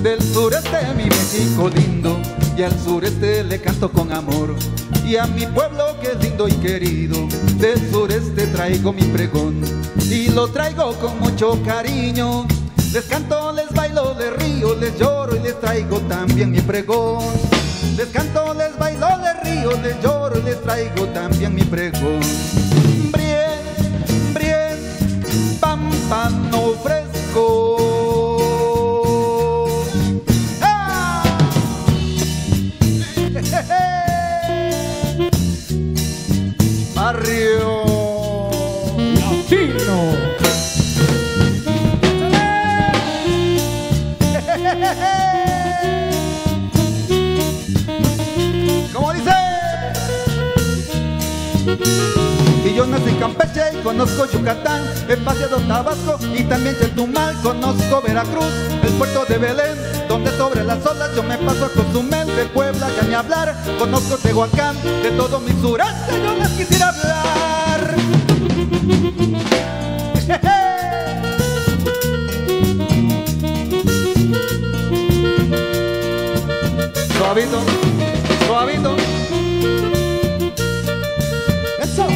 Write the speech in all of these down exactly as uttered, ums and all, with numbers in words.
Del sureste mi México lindo, y al sureste le canto con amor. Y a mi pueblo que es lindo y querido, del sureste traigo mi pregón. Y lo traigo con mucho cariño. Les canto, les bailo, les río, les lloro y les traigo también mi pregón. Les canto, les bailo, les río, les lloro y les traigo también mi pregón. Brien, brien, pámpano fresco. Barrio Latino. ¿Cómo dice? Y yo nací en Campeche y conozco Yucatán, he paseado Tabasco y también Chetumal. Conozco Veracruz, el puerto de Belén, donde sobre las olas yo me paso a Cozumel. De Puebla ya ni hablar, conozco Tehuacán, de todo mi sureste yo les quisiera hablar. Suavito, suavito. Eso.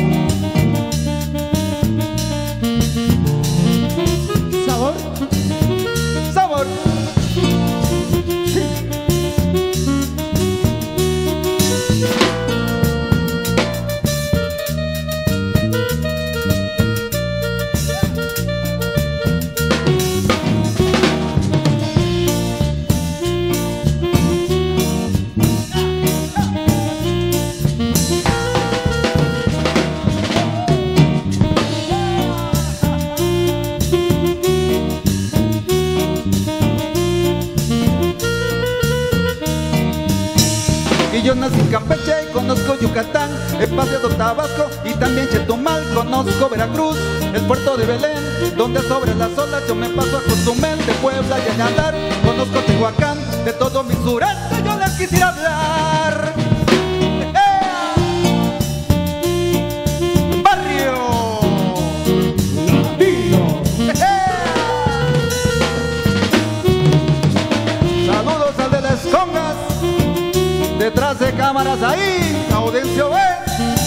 Sabor. Sabor. Sí. Y yo nací en Campeche y conozco Yucatán, he paseado Tabasco y también Chetumal. Conozco Veracruz, el puerto de Belén, donde sobre las olas yo me paso a Cozumel. De Puebla y Añalar, conozco Tehuacán, de todo mi sureste yo les quisiera hablar. Barrio Latino. Saludos al de las congas, detrás de cámaras ahí, Audencio B.